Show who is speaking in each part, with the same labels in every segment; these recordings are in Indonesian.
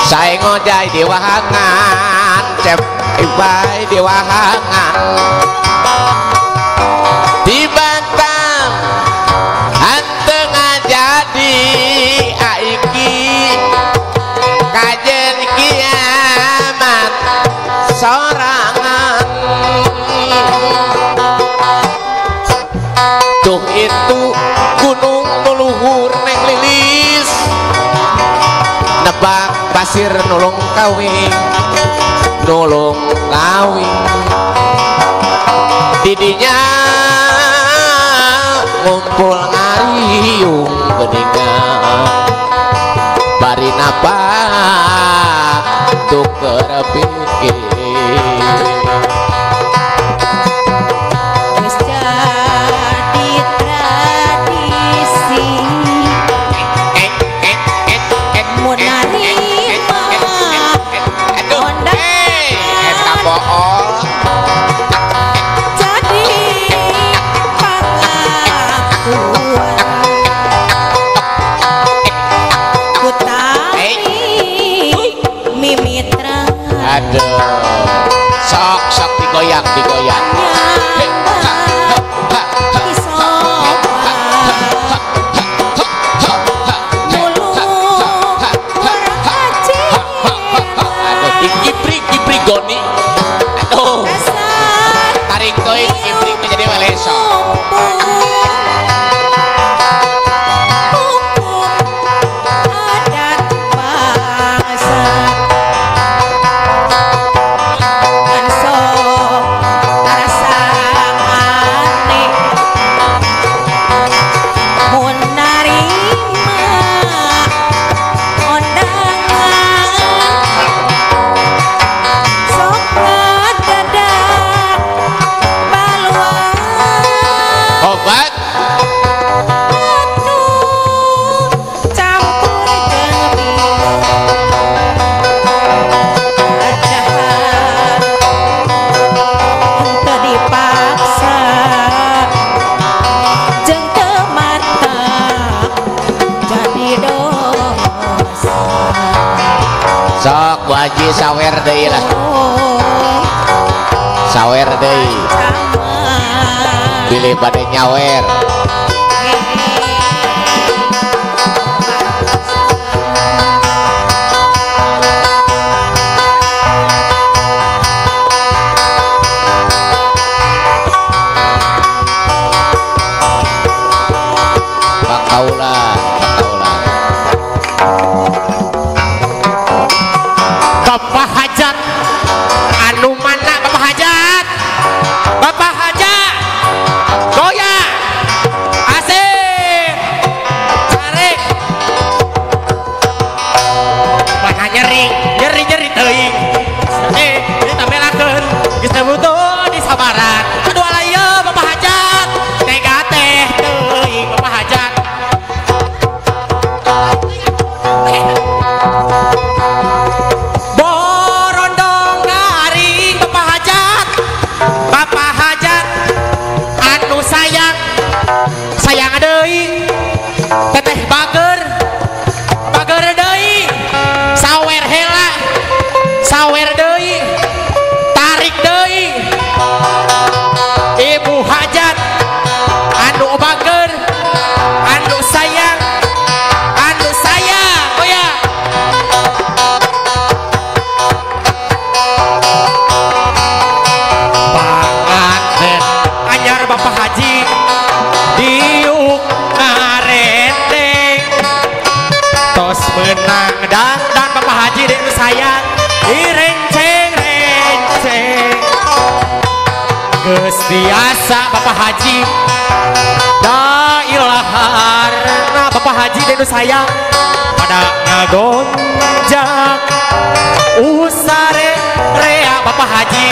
Speaker 1: Saya ngojai di wahangan cep ibai di wahangan di Batam anteng jadi aiki kajen kiamat sorangan tuh itu gunung nuluhur neng lilis nebak pasir nulung kawing didinya ngumpul ngariung geningan bari napa tuh kerepikir sok digoyang Gipri goni aduh tarik koin Gipri menjadi waleso Haji sawer deui lah sawer deui pilih pada nyawer Pakaulah Bapak Hajat anu mana Bapak Hajat goya asik tarik mana nyeri teuing ditamelakeun geus teu butuh disabaran aduh alaya Bapak Hajat tega teh teuing Bapak Hajat sayang deui teteh bager deui sawer heula sawer deui tarik deui Ibu Hajat anu bager anu sayang oh ya panganten anyar Bapak Haji diuk ngareteng tos menang dan Bapak Haji denu sayang direnceng geus biasa Bapak Haji da ilaharna Bapak Haji denu sayang pada ngagonjak usare rea Bapak Haji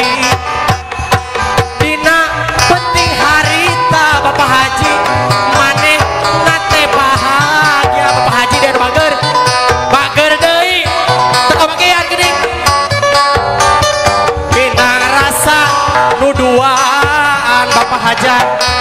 Speaker 1: dina penting harita Bapak Haji maneh nate bahagia Bapak Haji dan bager deui teu bagian geuning dina rasa nuduaan Bapak Hajat